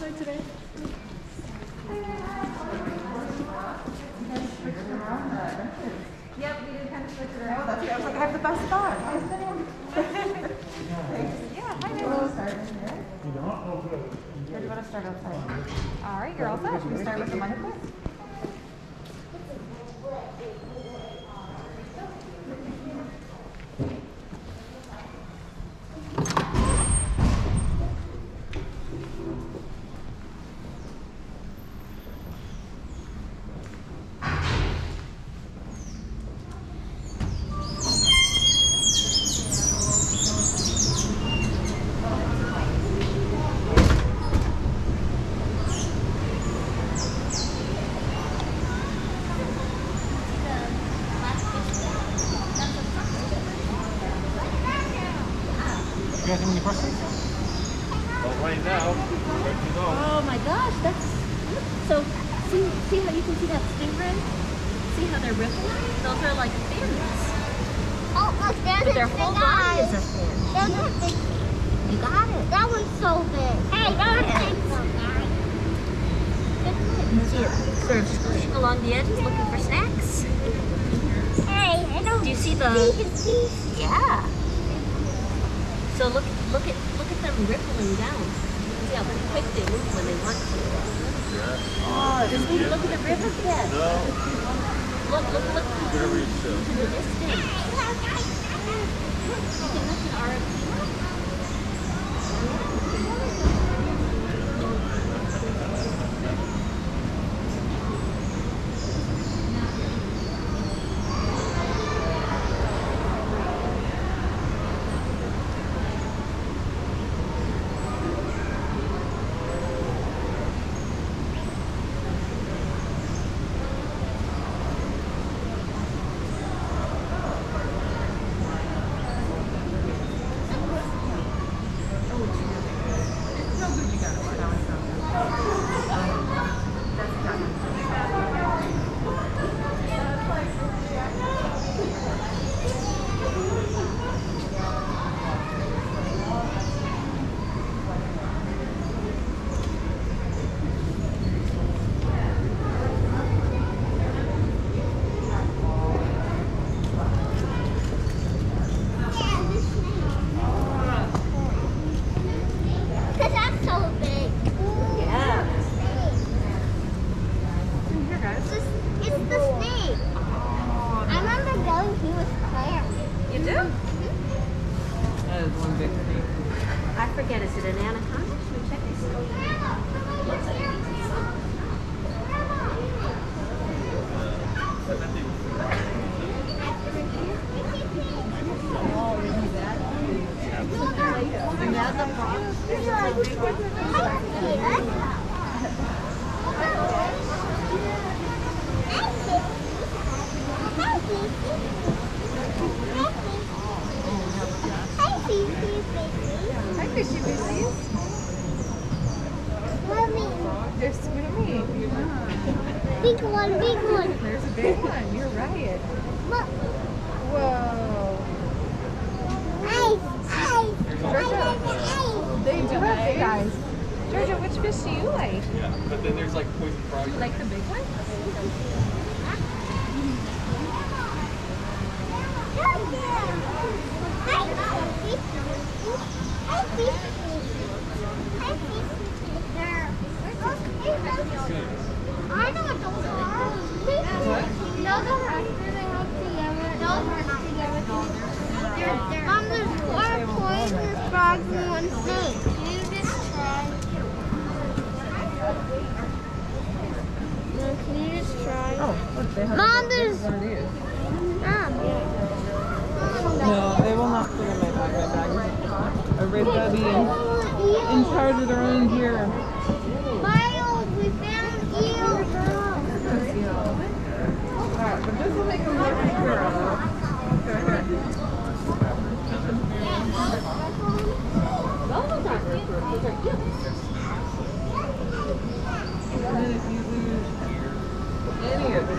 outside today? Yep, we did kind of switch it around. I was like, I have the best spot. Yeah, hi there. You don't? Or do you want to start outside? All right, you're all set. Should we start with the money quiz? You guys have any questions? Well, right now, where to go? Oh my gosh, that's so. See how you can see that stingray? See how they're rippling? Those are like fins. Oh, look, there's But their a whole big body eye. is a fin. There's a big. You got it. That one's so big. Hey, that one's big. You see it sort of squishing along the edges, looking for snacks. Hey, I don't Do you see the? see his teeth. Yeah. So look at them rippling down. See how quick they move when they want to. Oh, just look at the riverbed. No. Look. Very To still. the distance. You can look at our. Because that's so big. Yeah. It's the snake. I remember going, he was clear. You do? That is one big thing. I forget, is it an anaconda? Should we check this? Hi, fishy fishies. They're swimming. Big one, big one. There's a big one. You're right. Look. Whoa. Ice, ice. They do have big eyes. Georgia, which fish do you like? Yeah, but then there's like poison frogs. You like the big one? I know what those are. Those are after they hook together. Those are not together. Mom, there's 4 poisonous frogs and 1 snake. Can you just try? Can you just try? Oh, look, they have Mom, there's... one of these. Mom. No, they will not fit in my bag. My bag is a red buddy in charge of their own gear. Miles, we found eels. Alright, but this will make them look secure. Those are cute. And then if you lose any of it,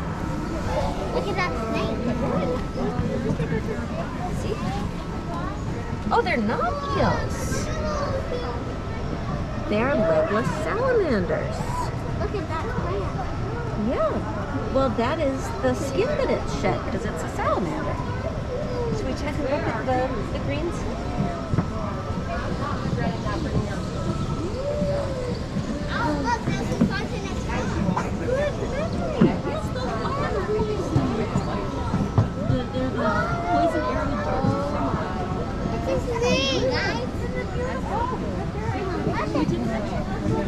Look at that snake. See? they're not eels. They're legless salamanders. Look at that plant. Yeah. Well, that is the skin that it's shed because it's a salamander. Should we check and look at the greens? Oh, look, there's a bunch of next time. Good memory. It's the fire greens. They're the poison arrow darts. It's a thing, guys. It's a beautiful. You didn't mention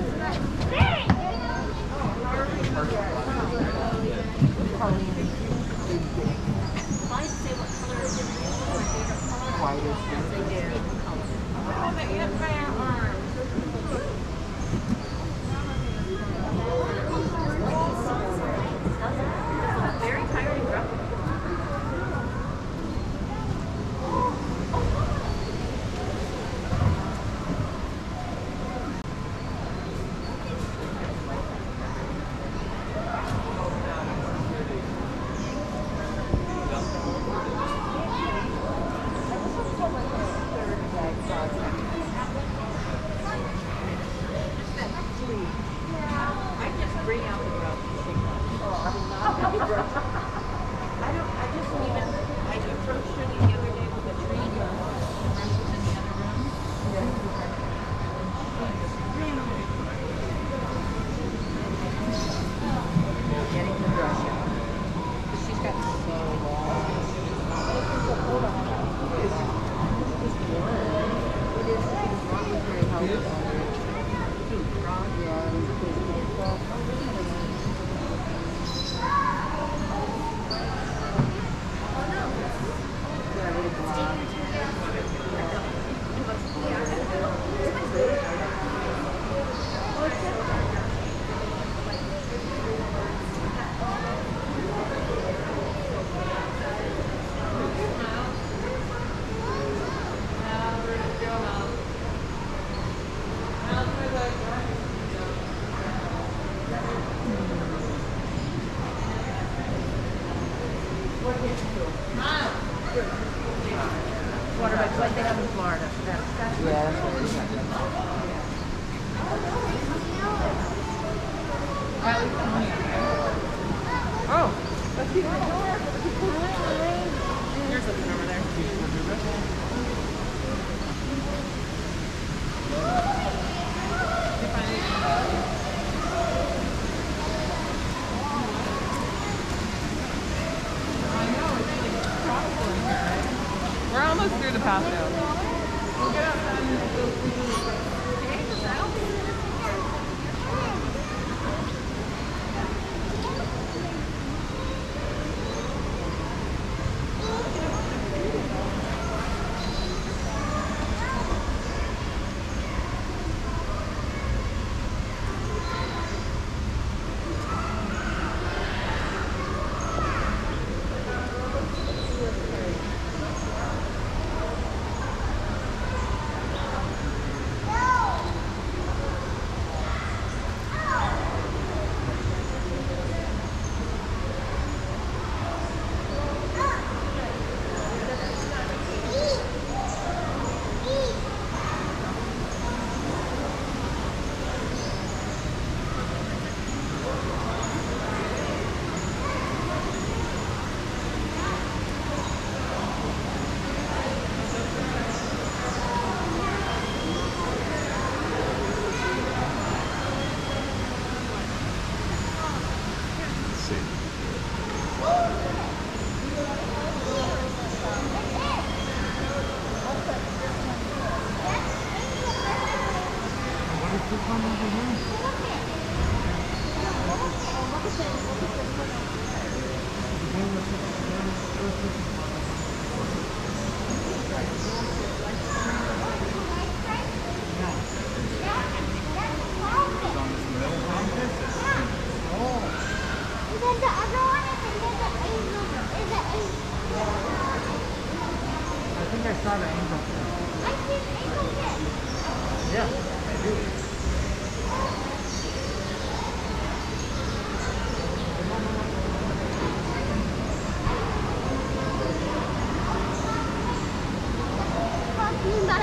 I'd say what color is it? My favorite color. White is they do. Oh, but you have my arms. Very tiring, bro. Waterbeds like they have in Florida. Oh, that's the door. There's something over there. We're almost through the patio. We'll get outside and we'll Talking about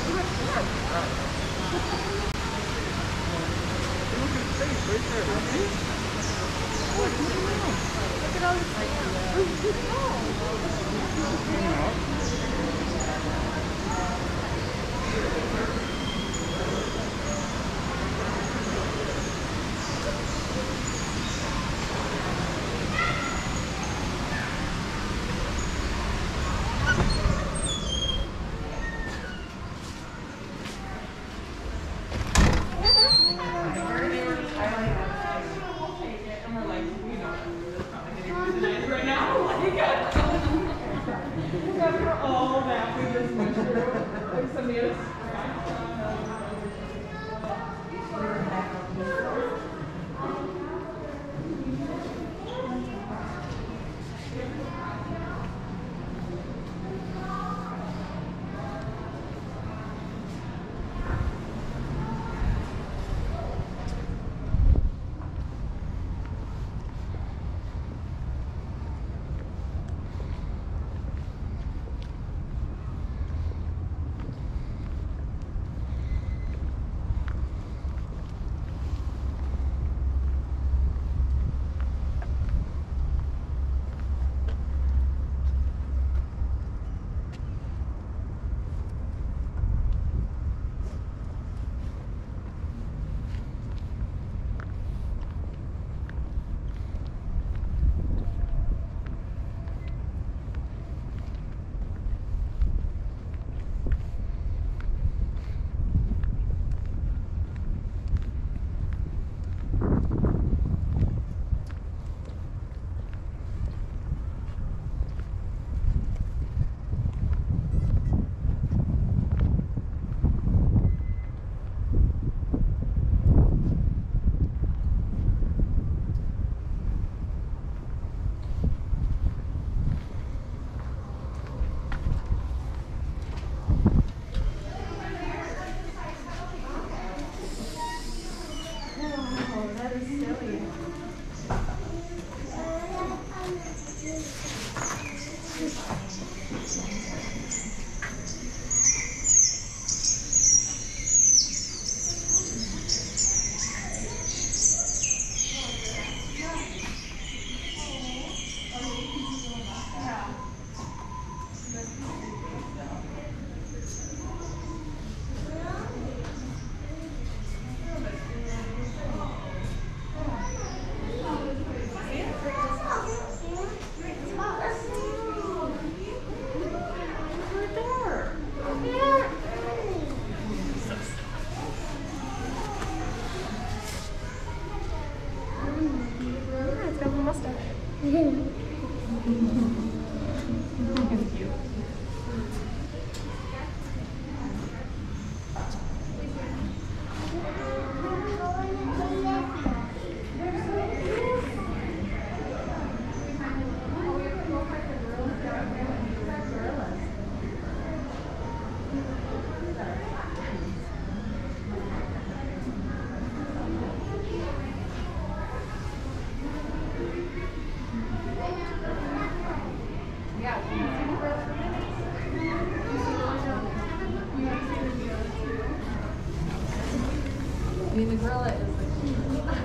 I mean, the gorilla is like, she's obsessed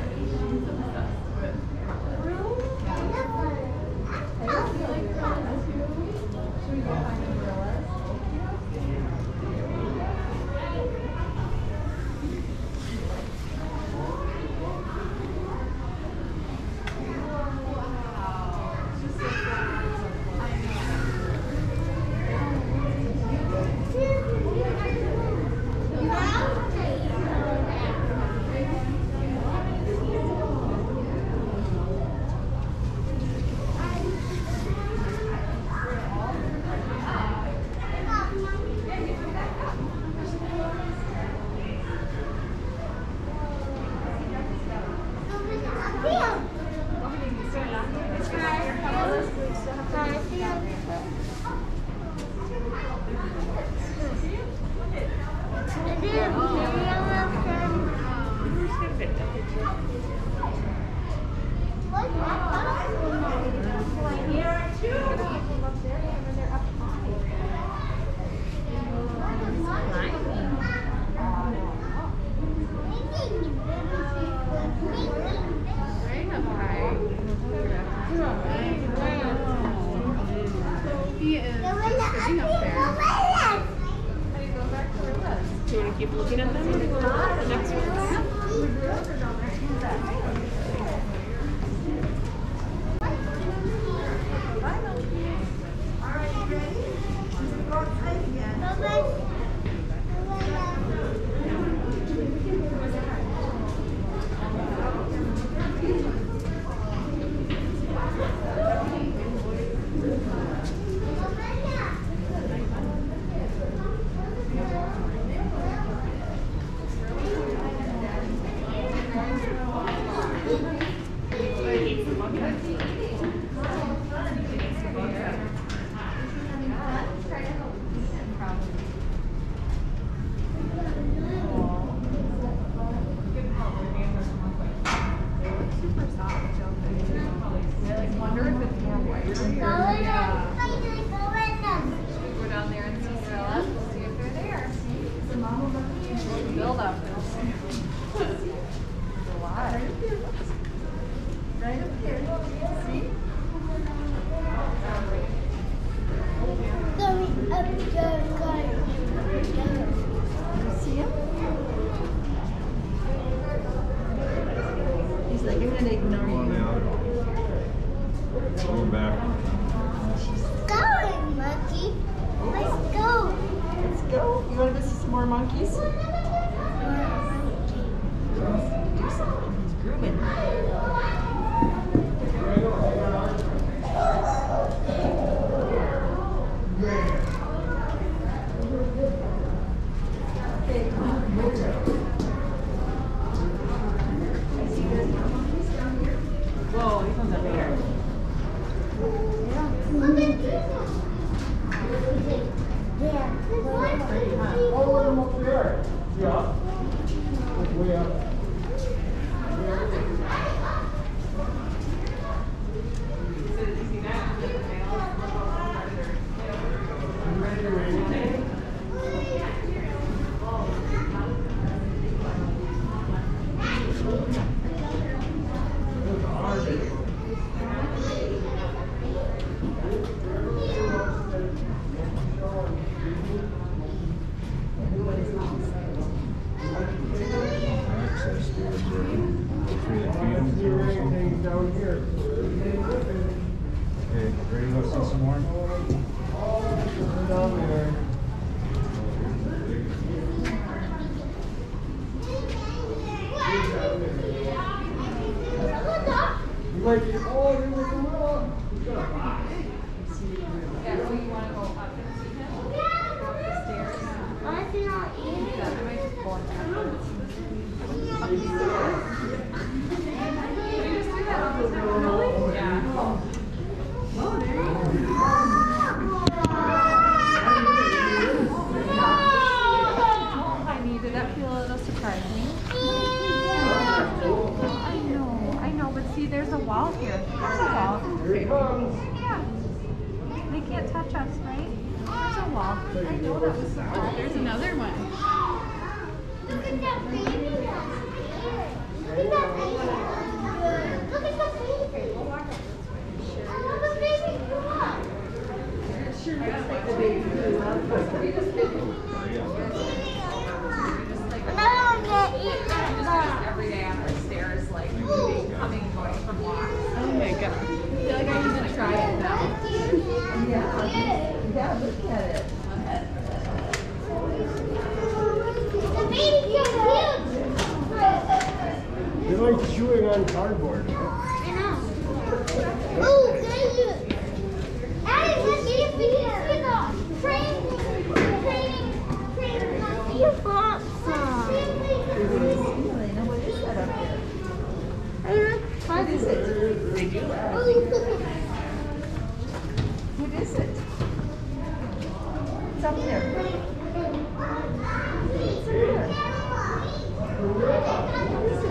with it. Should we go find the gorillas? monkey is just sitting up there. How do you go back to where it was? Do you want to keep looking at them? The next ones? Going back. Going, monkey. Let's go. Let's go. You want to go see some more monkeys? Do something. He's grooming. Whoa, these ones are bigger. All of them up there. Yeah. Way up. Down here. Okay, ready to go see some more? Down there. You might be, oh, you were the wrong. Yeah, so you want to go up and see him? Go up the stairs? Yeah, I might just go up the stairs. We just do that all the time. Really? Yeah. Oh, there you go. Oh, honey, did that feel a little surprising? I know, but see, there's a wall here. There's a wall. Yeah. They can't touch us, right? There's a wall. I know that was the wall. There's another one. Look at that baby. Look at that baby. Look at the baby. Oh, the baby grew up. Sure looks like the baby grew up. Another one get eaten. Every day on our stairs, like coming and going from walks. Oh my god. I feel like I need to try it now. Yeah, look at it. The baby's so cute. They like chewing on cardboard. I know. Ooh, good. Addie, let's see if we can see the training monkey box. Elena, what is that up there? What is it? They do that. What is it? What's up there? What's up there? What is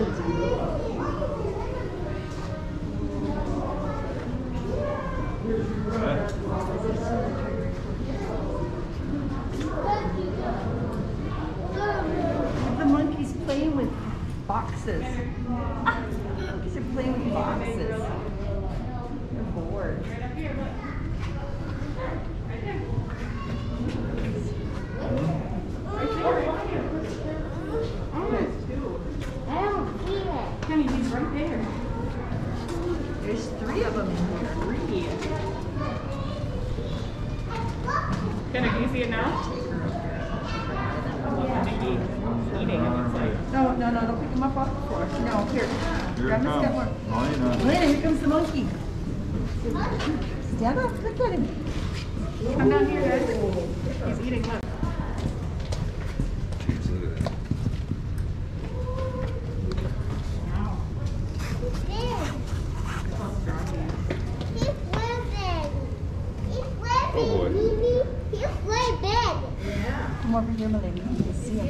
The monkey's playing with boxes. Monkeys are playing with boxes. They're bored. Can you see it now? Eating it looks like. No, don't pick him up off the floor. No, here. Here it Grandma's got comes. one. Elena. Elena, here comes the monkey. Stand up, look at him. Come down here, guys. He's eating, look. Jeez, look at that. Oh boy. He's way big. Come over here, my lady. You can see him.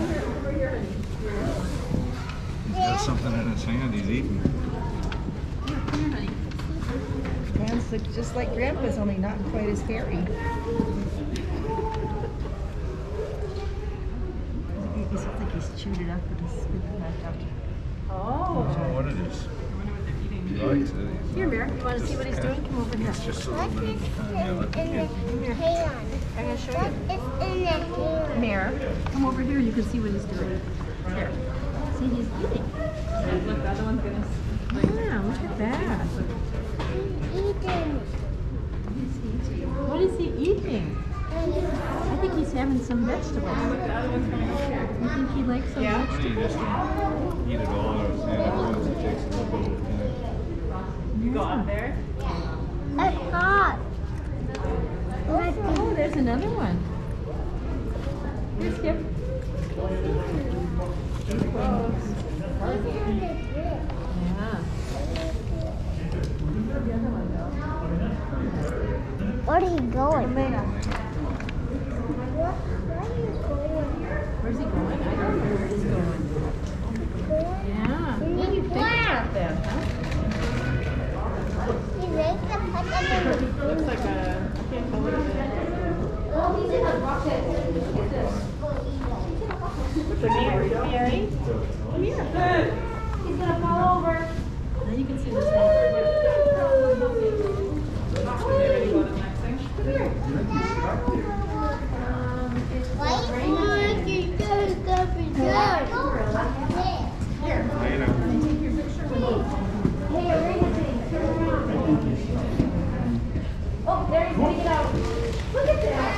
He's got something in his hand. He's eating. Hands look just like Grandpa's, only not quite as hairy. He looks like he's chewed it up and he's spit it back out. I don't know what it is. He likes it. He's Here, not- Mary, you want to see what he's doing? Come over here. It's just a little What's bit in of the yeah, let the kid. hand? I'm going to show What you. is in the hand? Mare, come over here. You can see what he's doing. Here. See, he's eating. Look, the other one's gonna. Yeah, look at that. Eating. What is he eating? I think he's having some vegetables. The other one's coming over here. You think he likes some Yeah. Why don't you just eat it all? Or see how it takes a little bit of time. You go up there. It's hot. Oh, there's another one. Here, Skip. Yeah. Where are you going? Elena. Where's he going? I don't know where he's going. Yeah. What do you think about that, huh? He makes the put them Looks like a. I can't tell what it is. What's the name? Berry? Come here. Good. Now you can see this one. Ready to go to the next thing? Why is he doing something good? Elena. Oh, there he's getting it out. Look at that.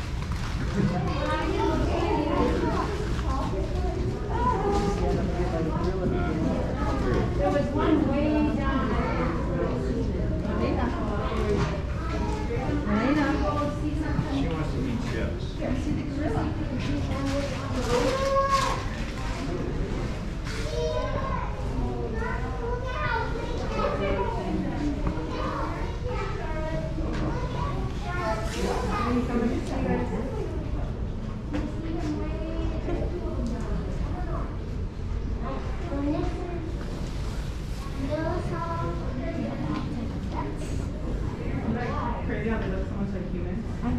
There was one way down Elena. Elena. She wants to eat chips. Crazy how they look so much like humans.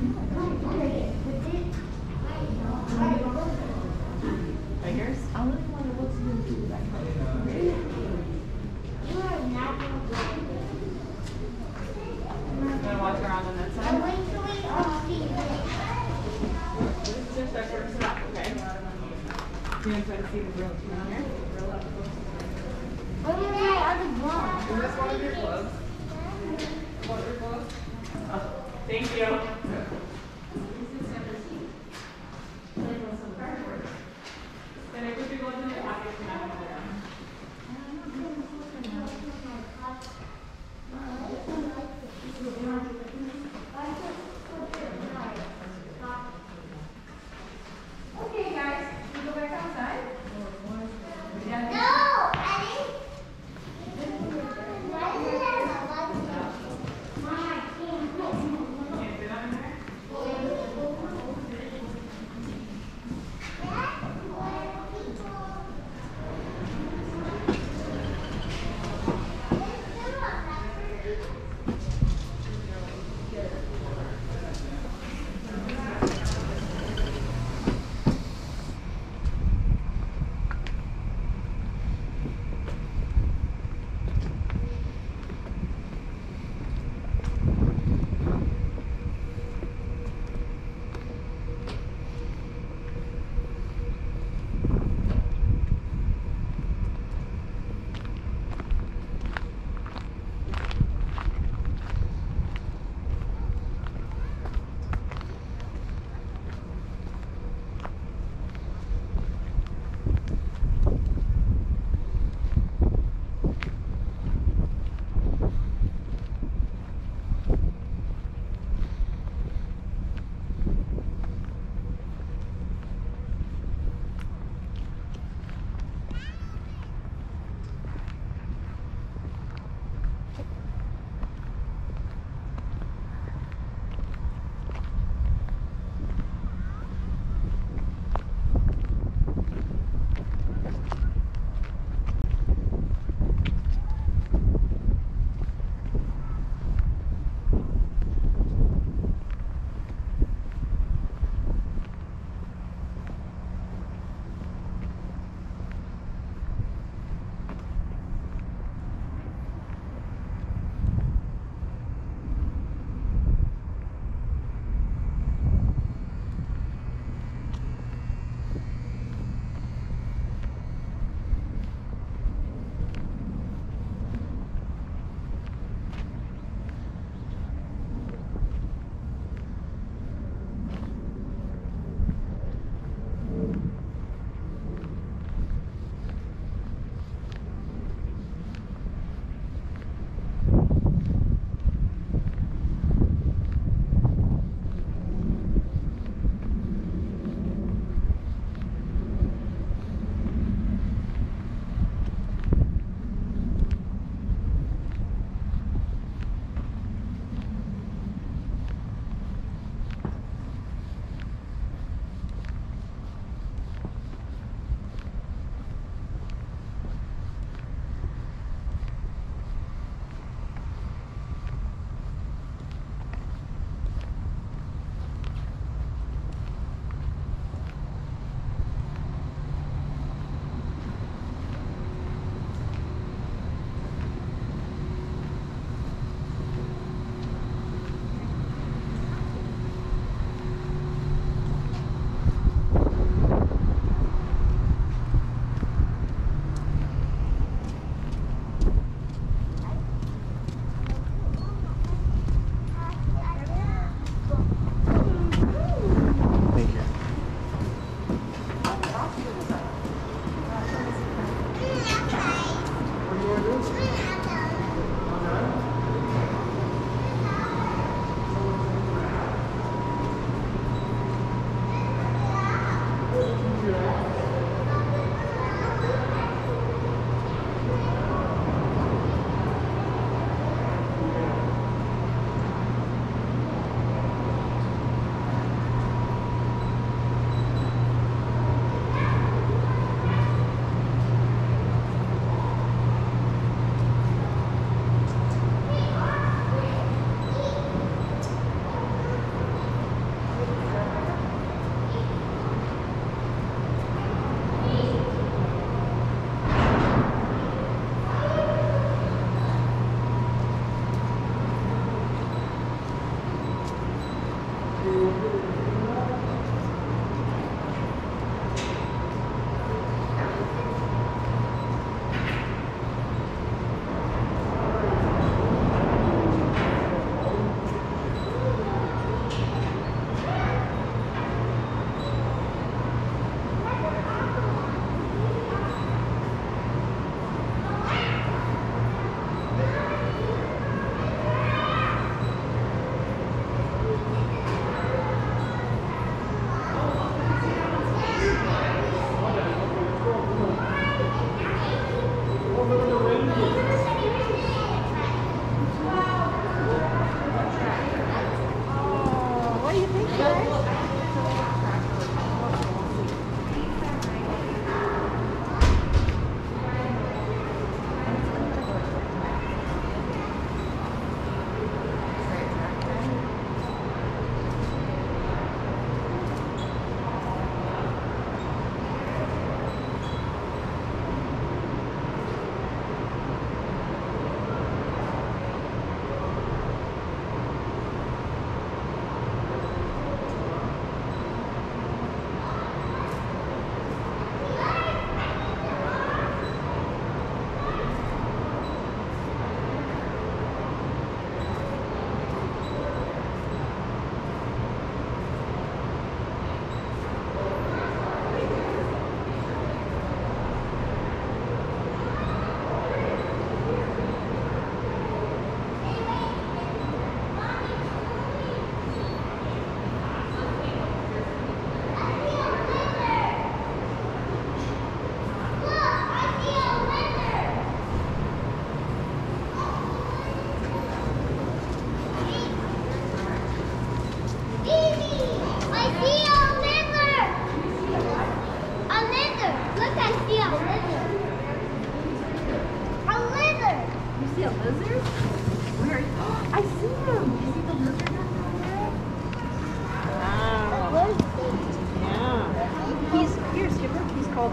Tigers? I really want to look into that. Gonna walk around on that side. This is just our first stop, okay? You gonna try to see the grill too on here? Is this one of your gloves? One of your gloves? Oh, thank you. Can I put your gloves in your pocket? Can I have them? Okay, guys, we go back outside. Can't sit on it?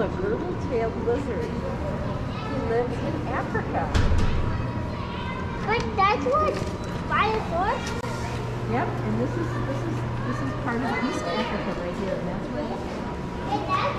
a girdle-tailed lizard. He lives in Africa. But that's what dinosaurs. Yep, and this is part of East Africa right here, and that's where. And that's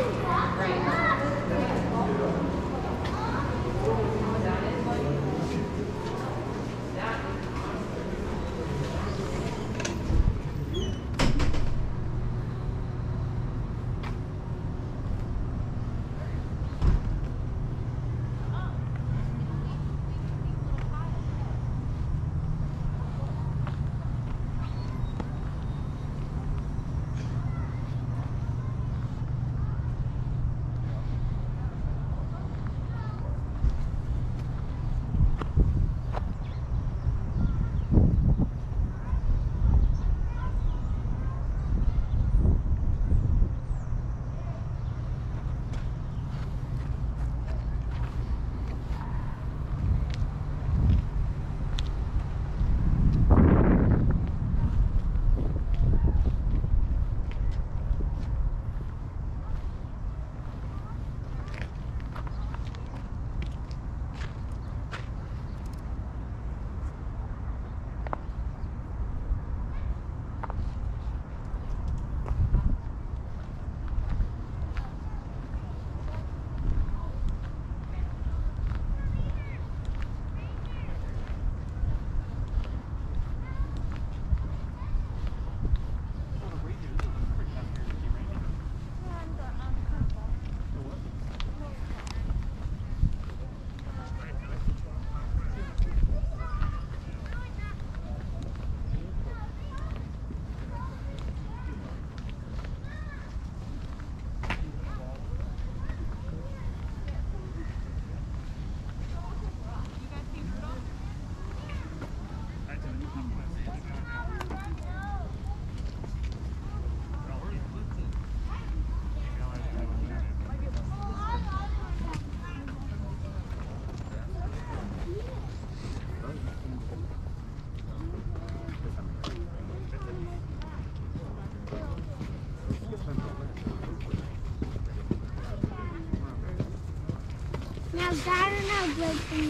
now Dad and I what's the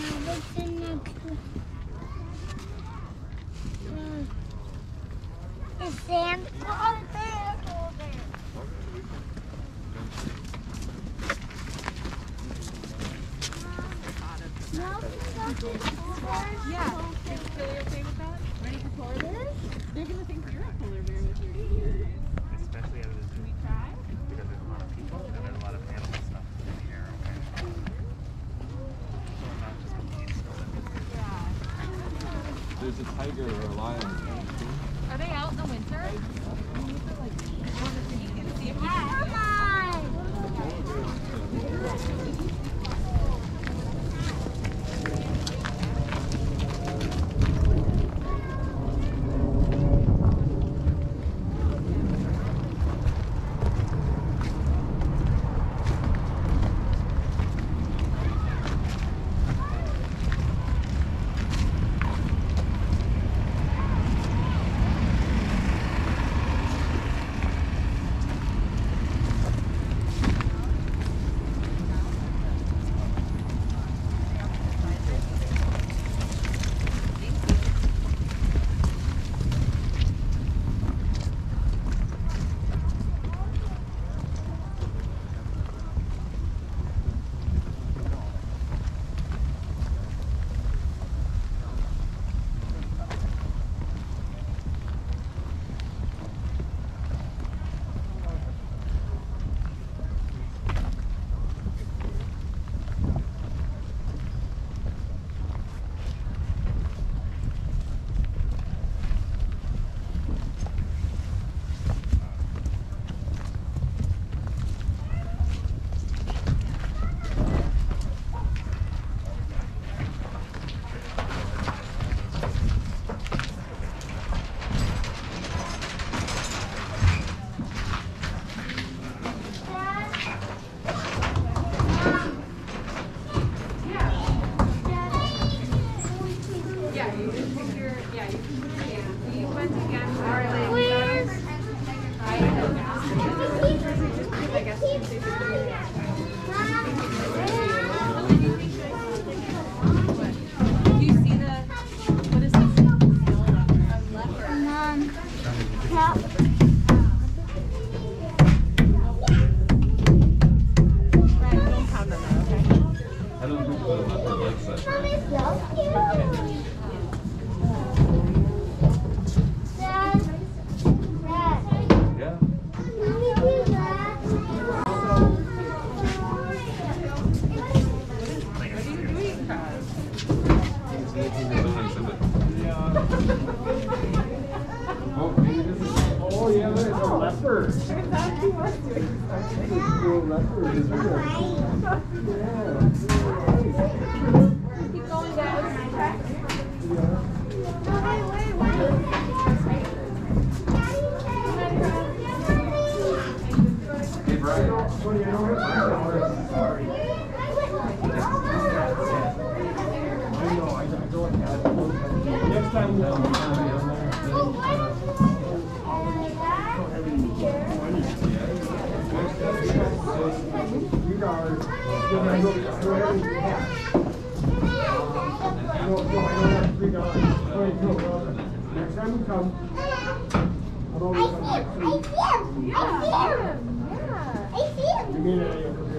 next one? Is Santa Claus there? No, Yeah. Is Billy okay with that? Ready for polar bears? They're gonna think you're a polar bear with your ears. Especially at a zoo. Can we try? Because there's a lot of people and there's a lot of animal stuff in the air. Okay. So not just compete still. Yeah. There's a tiger or a lion. Are they out in the winter? We need to like go on the sneak and see if we can. come on! first. Turns out he was doing something. Cool record is real. Keep going, guys. Hey, Brian. What do you know? Sorry. I know, I don't have it. Next time we'll be on there. You got it. No, I don't have $3. Next time we come, I'm always coming. You mean it?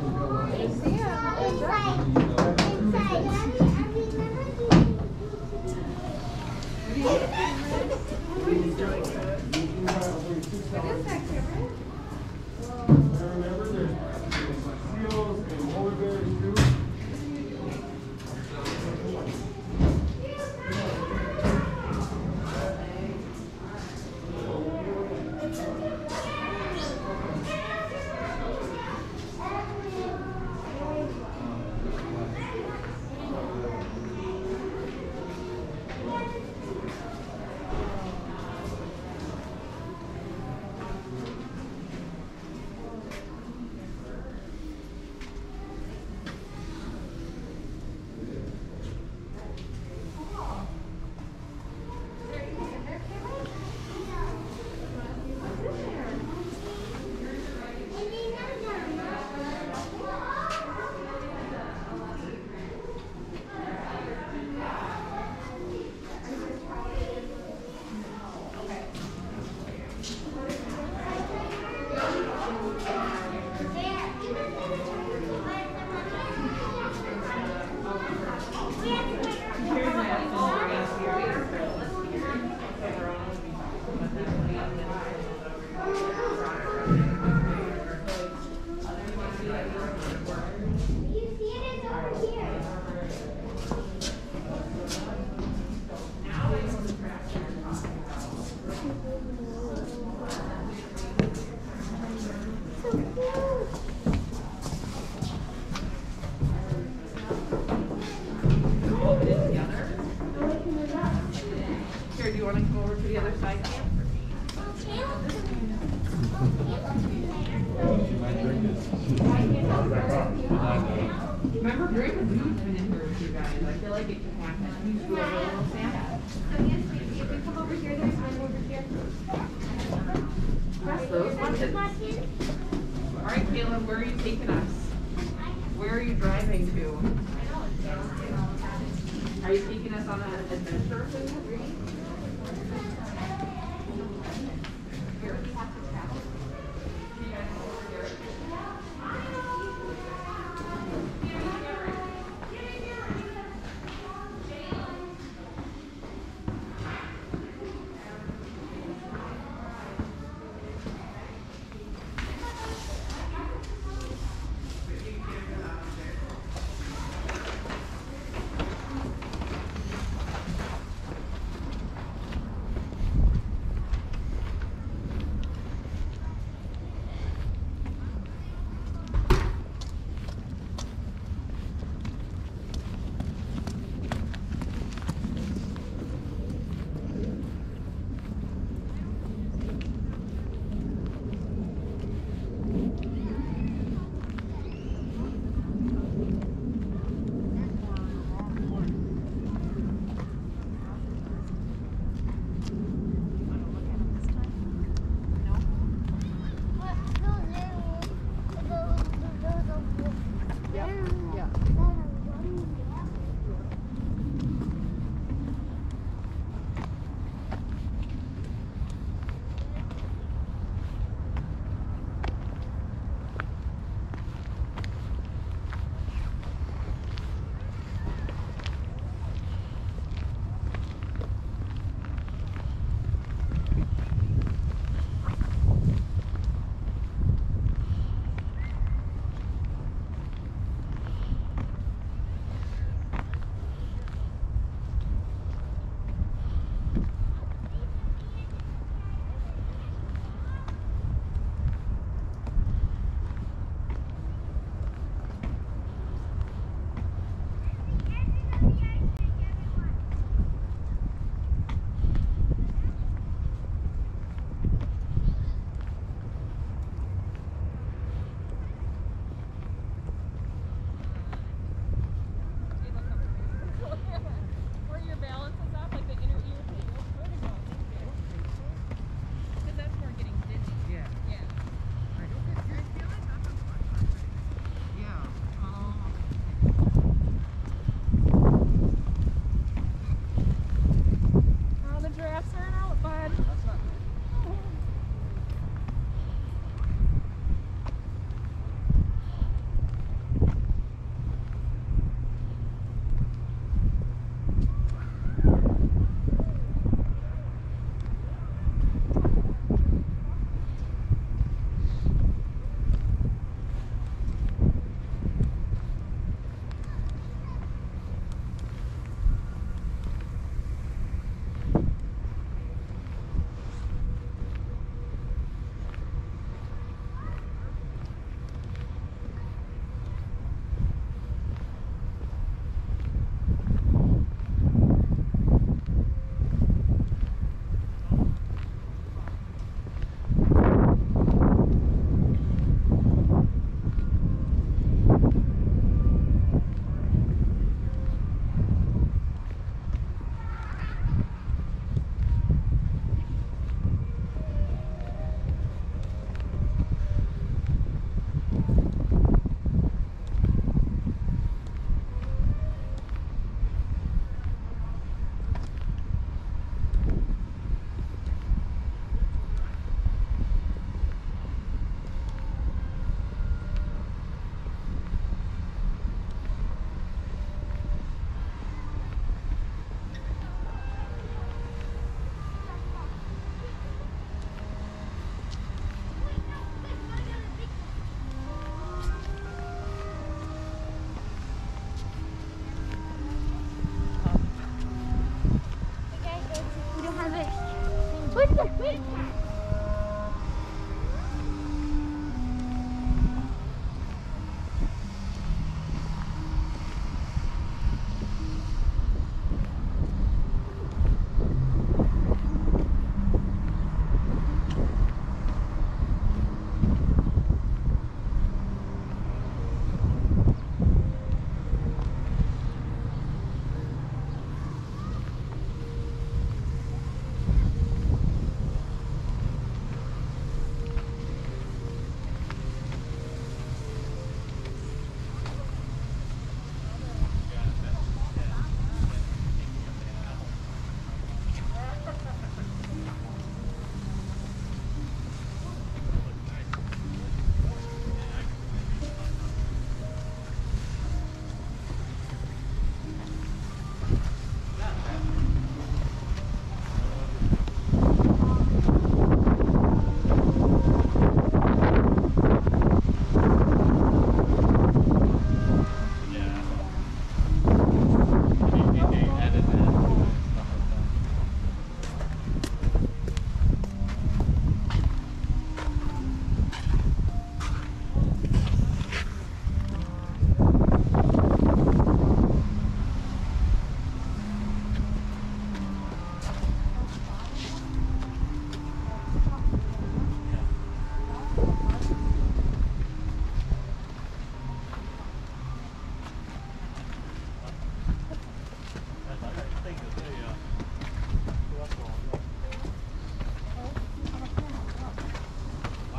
Remember, there's seals and polar bears too. Here, do you want to come over to the other side? Remember, Greg was been in here with you guys. I feel like it can happen. You feel a little sad. So yes, if you come over here, there's one over here. Press those buttons. All right, Caleb, where are you taking us? Where are you driving to? Are you taking us on an adventure? Here we have to travel.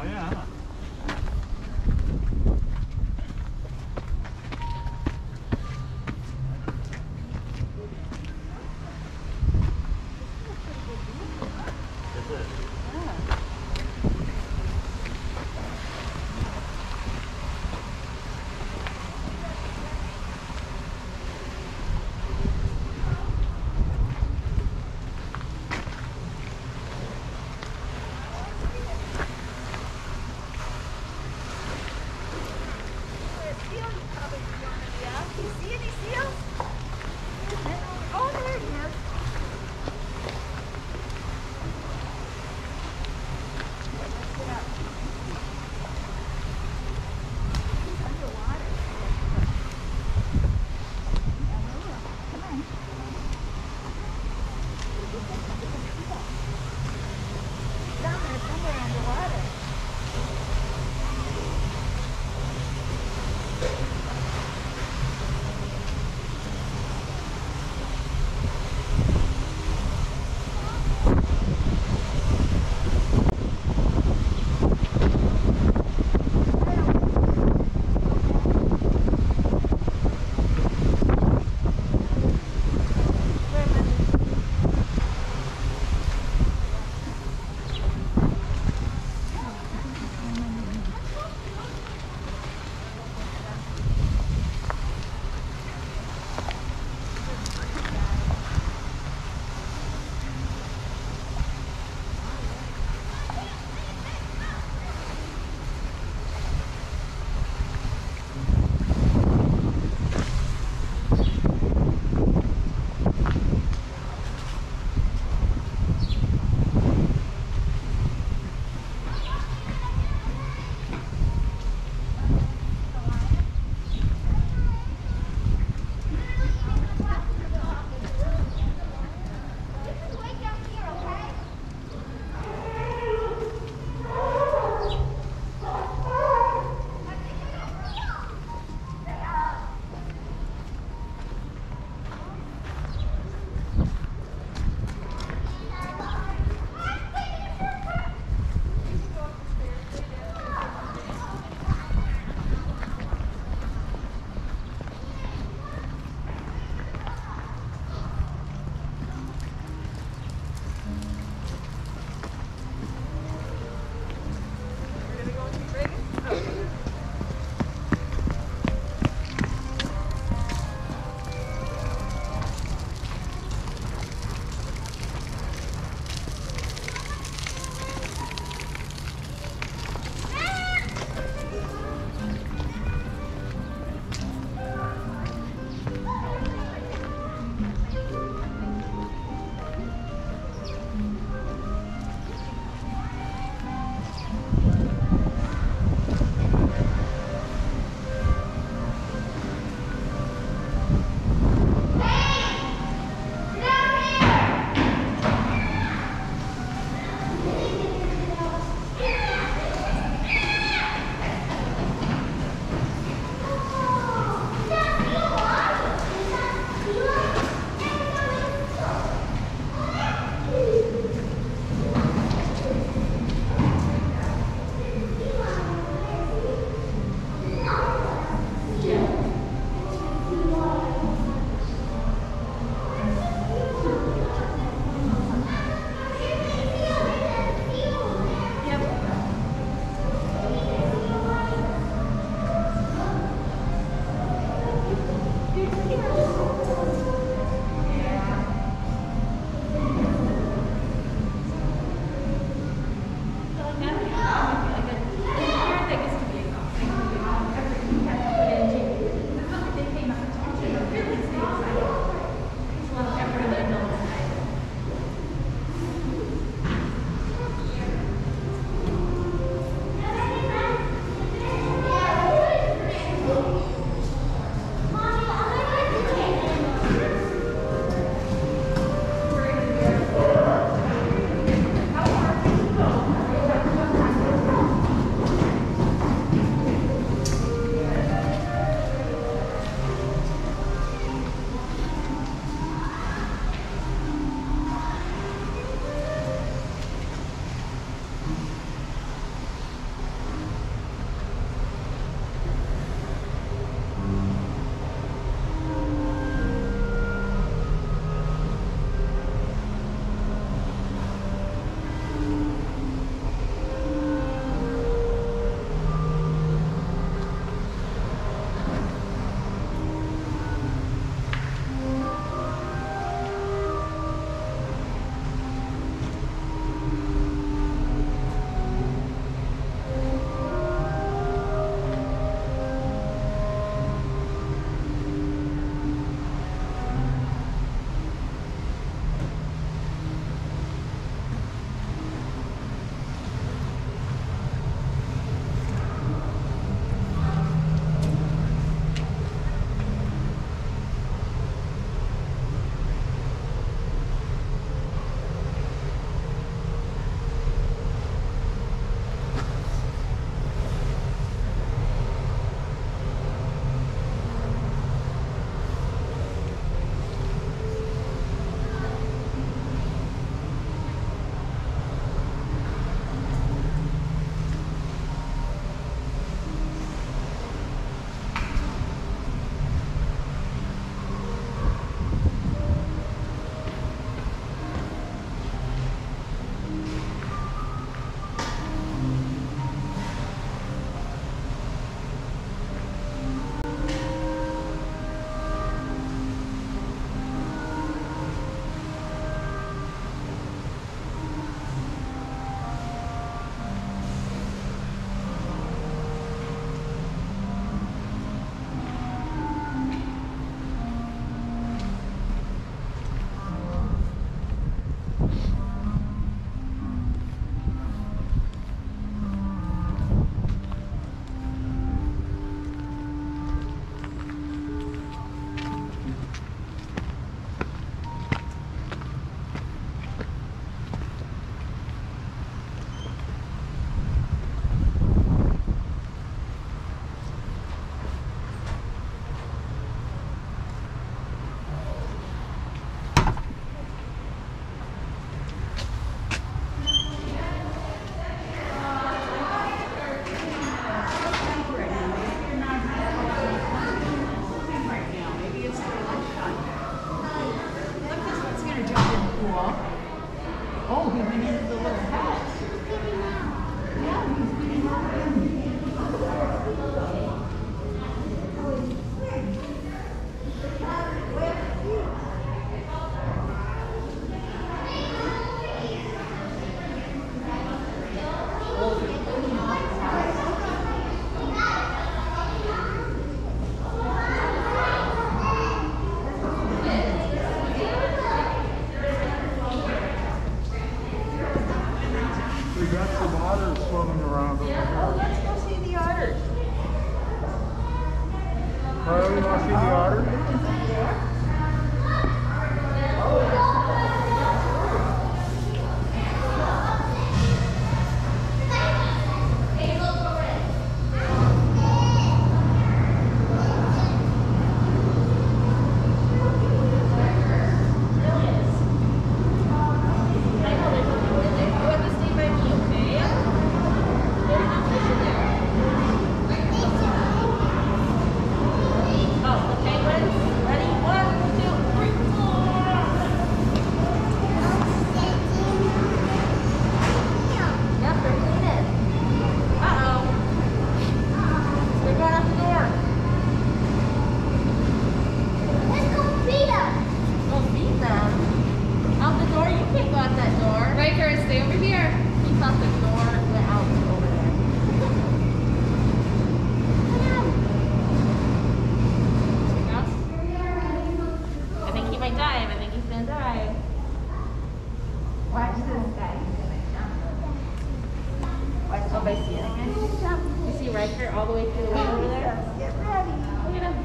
yeah. Is it? by ceiling. You see Riker all the way through the way over there? Get ready. Look at him.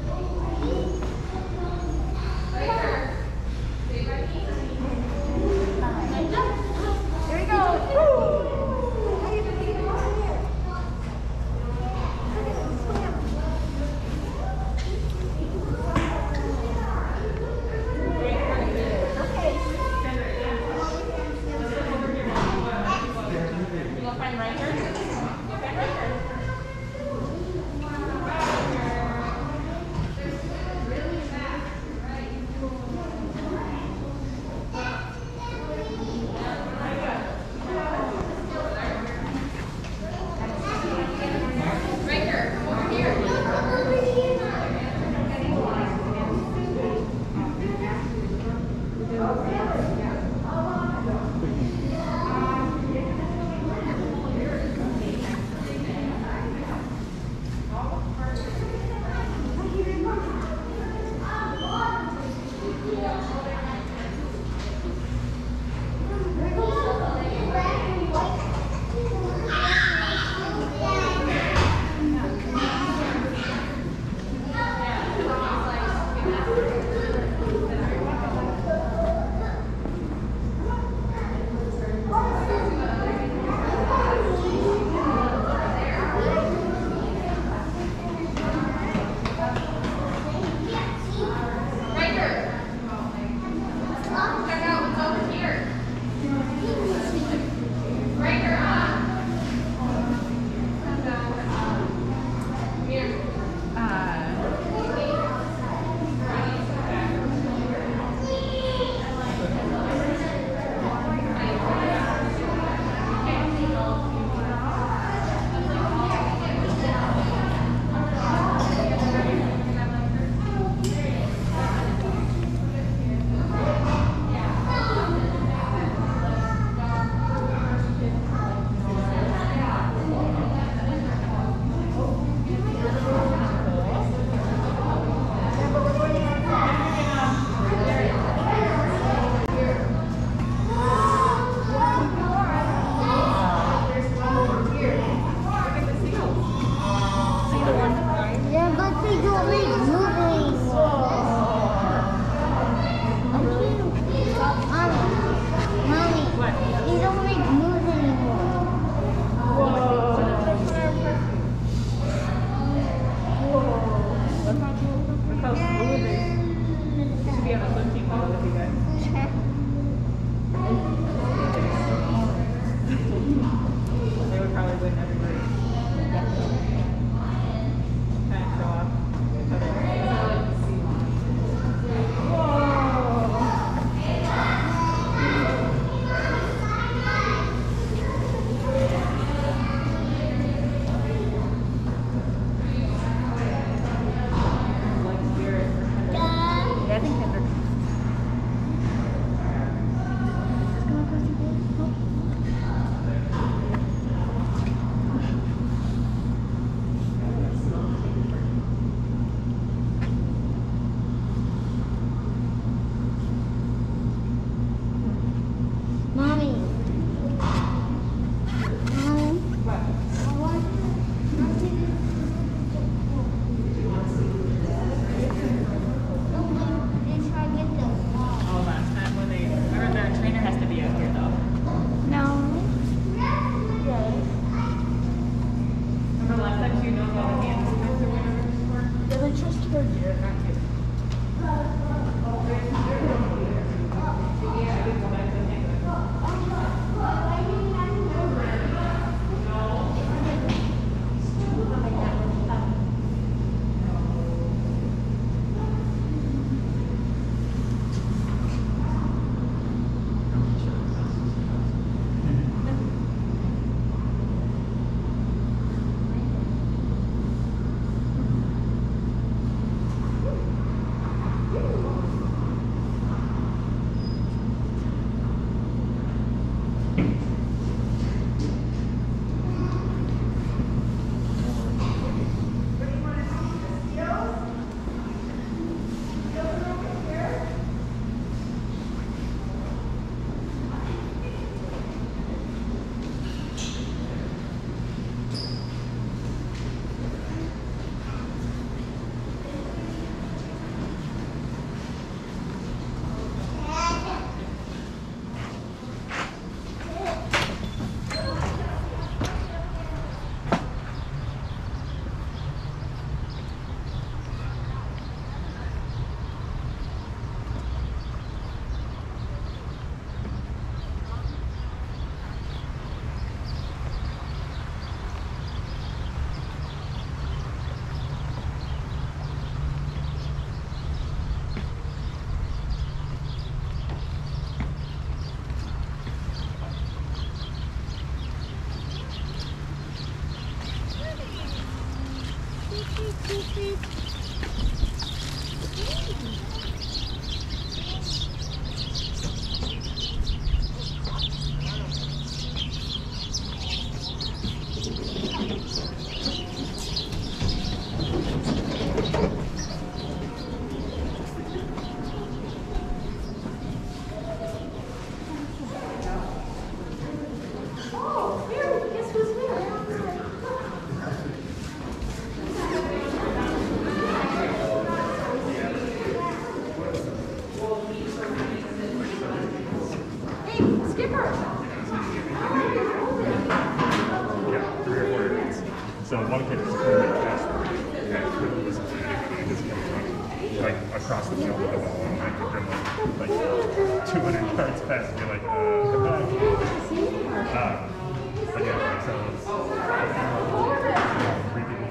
Here we go. How you feeling over here? You go find Riker? Go find Riker. Yeah, 3 or 4 years. So one kid is clearly fast. Couldn't listen to anything. He just kept running, like across the field with the ball and like dribbling like 200 yards fast. And you're like, come back. But yeah, so 3 people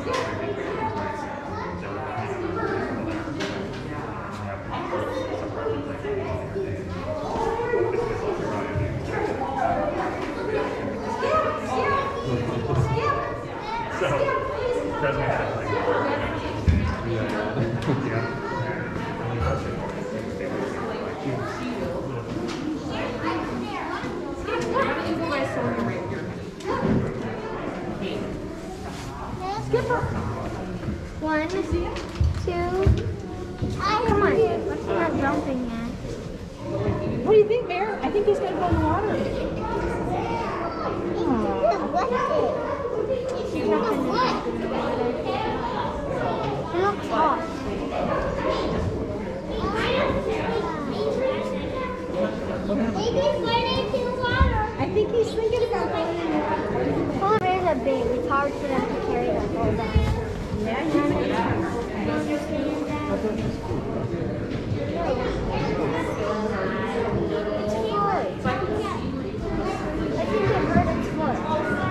So, President has like, Skipper. 1, 2. Come on. He's not jumping yet. What do you think, Bear? I think he's gonna go in the water. It looks hot. I think he's thinking about going in the water. Polar bears are big. It's hard for them to carry them all day. Yeah, you want to get It's hard. I think it hurt its foot.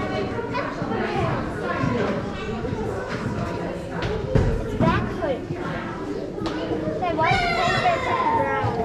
Its back foot. Say, why is the polar bear touching the ground?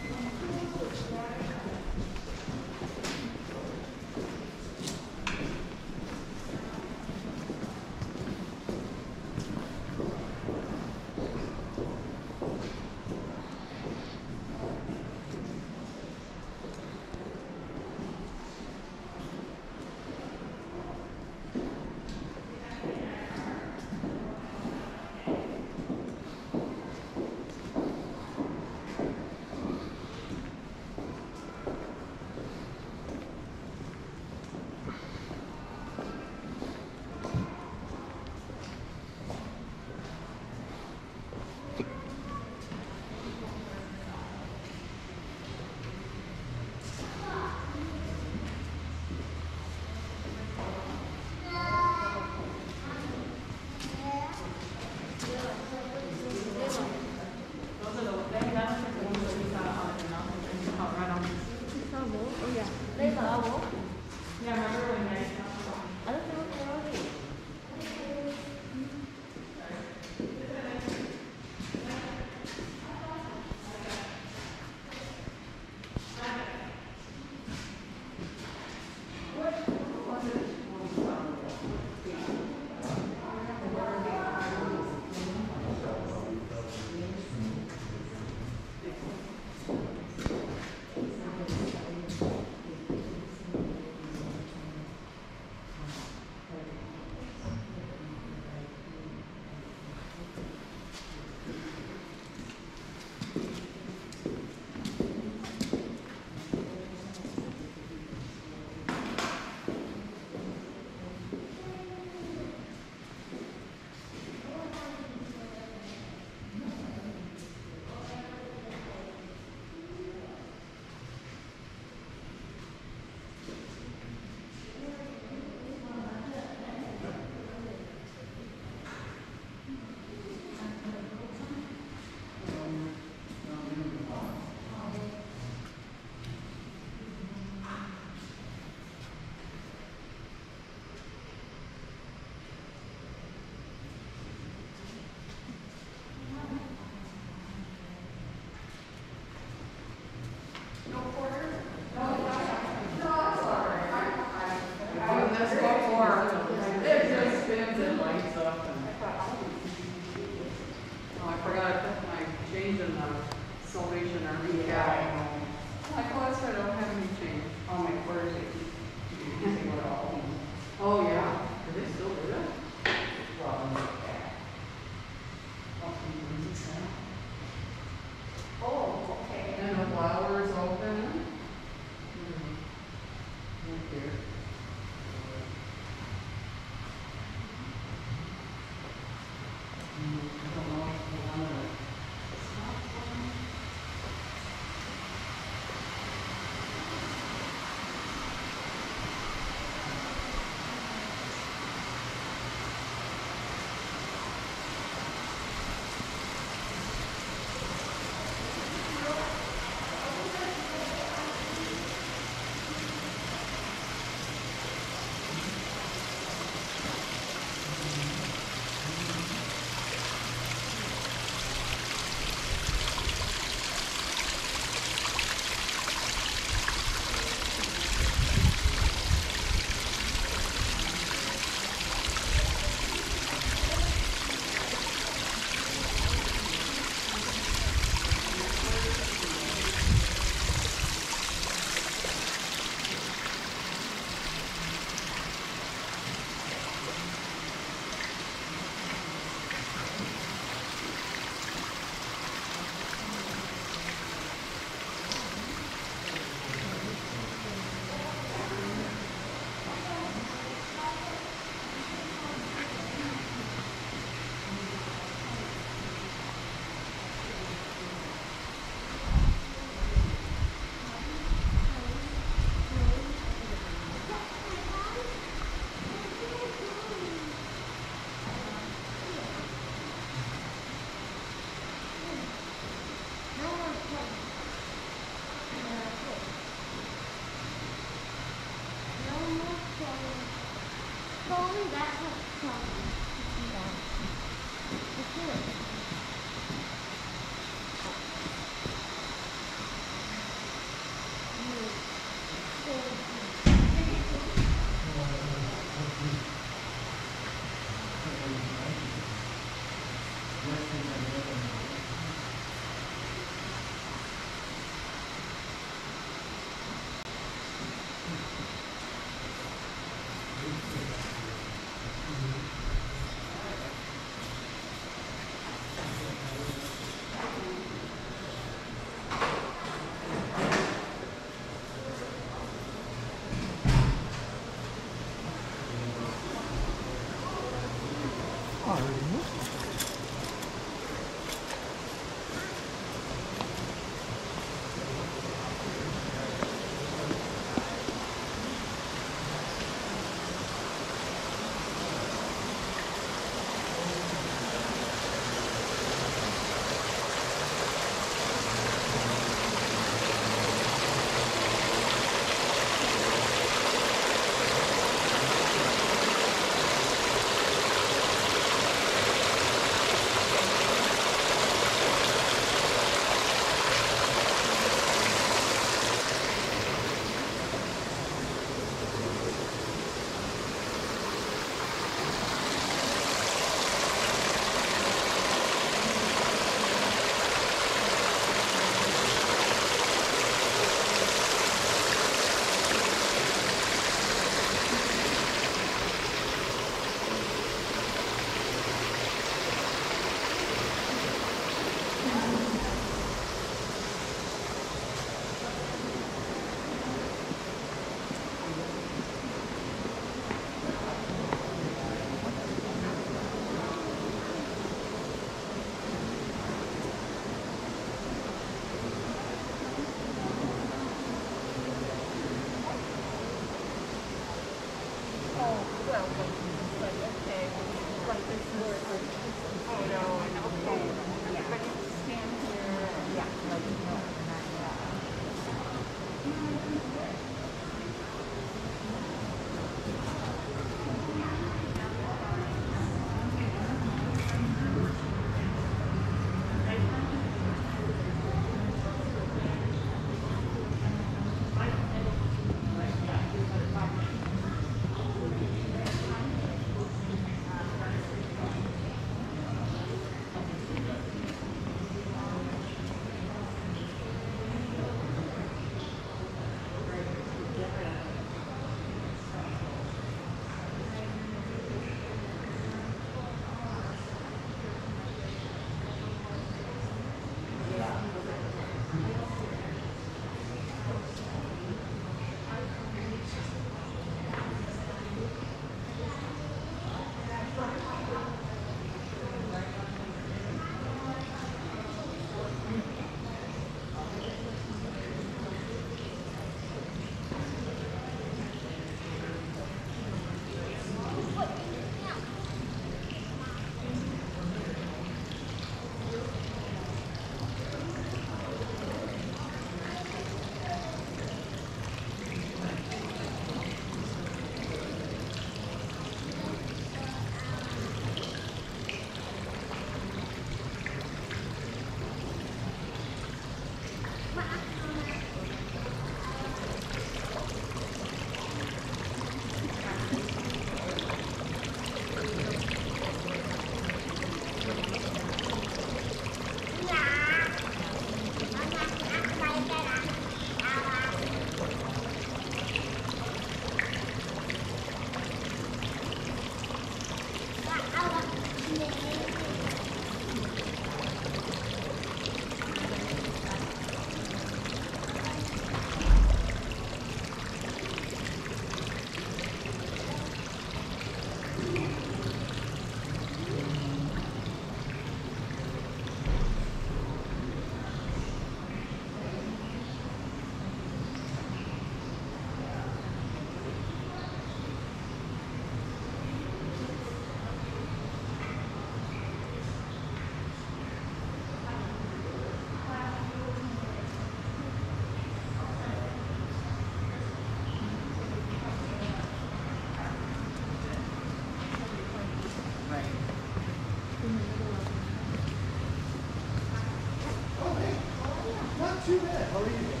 too bad. How are you?